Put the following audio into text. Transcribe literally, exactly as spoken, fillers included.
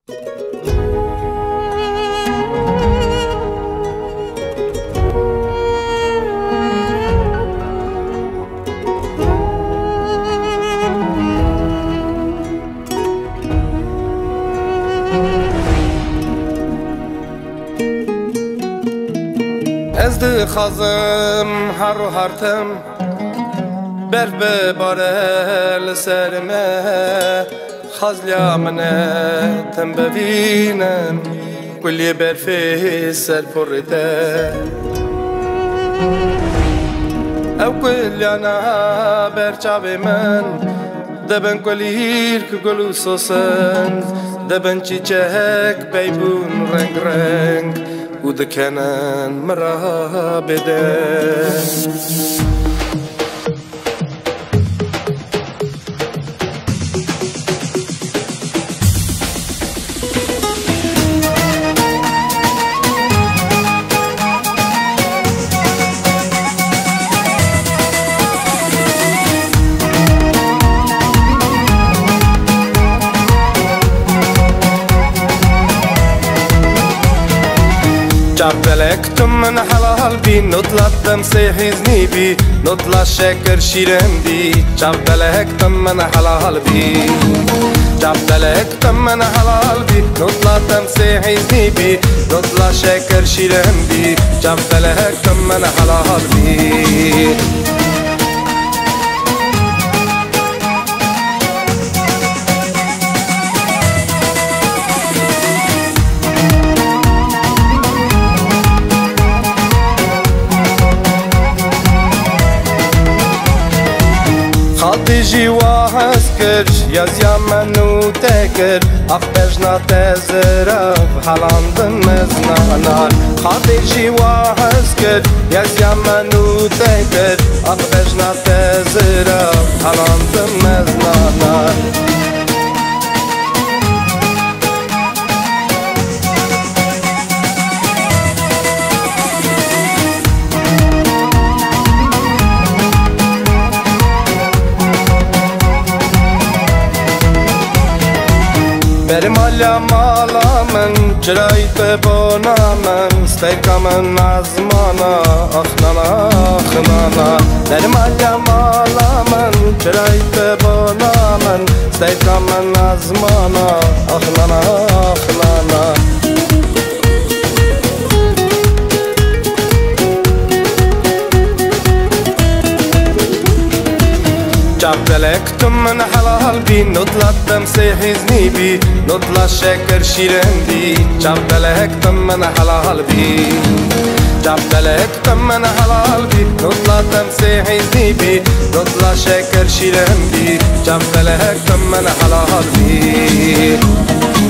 از دخازم هر و هرتم برف بباره لسرمه خازلیا منه تم ببینم کلی برفی سر پرده او کلیانا برچاوی من دبن کلیر که گلو سوسن دبن چیچک بیبون رنگ رنگ و دکنن مرا بده جبلك تمن حلال بي نطلع تمسيح زنيبي نطلع شاكر شيرم بي جبلك تمن حلال بي جبلك تمن حلال بي نطلع تمسيح زنيبي نطلع شاكر شيرم بي جبلك تمن حلال بي خاطي جوا هسكر يا زيامنو تاكر أخبجنا تزرف حلان دمزنا نار خاطي جوا هسكر يا زيامنو تاكر أخبجنا تزرف حلان دمزنا نار برمالا مالا من جرایت بانا من ستیکا من عزمانا اخنانا اخنانا برمالا مالا من جرایت بانا من ستیکا من عزمانا اخنانا اخنانا جبلك تمن حلال بي نطلع تمسيح زنيبي نطلع شاكر شيرم بي جبلك تمن حلال بي جبلك تمن حلال بي نطلع تمسيح زنيبي نطلع شاكر شيرم بي جبلك تمن حلال بي